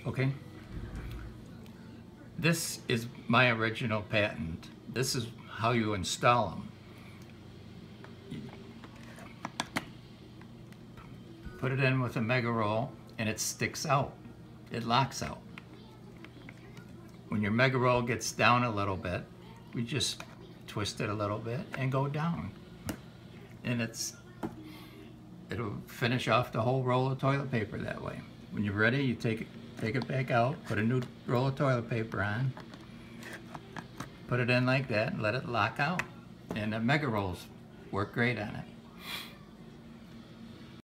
Okay? This is my original patent. This is how you install them. Put it in with a mega roll and it sticks out. It locks out. When your mega roll gets down a little bit, we just twist it a little bit and go down. And it'll finish off the whole roll of toilet paper that way. When you're ready, you take it back out, put a new roll of toilet paper on, put it in like that, and let it lock out. And the mega rolls work great on it.